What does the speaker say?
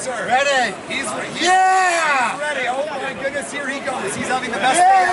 sir. Ready? He's ready. Yeah! He's ready. Oh my goodness, here he goes. He's having the best Yeah! day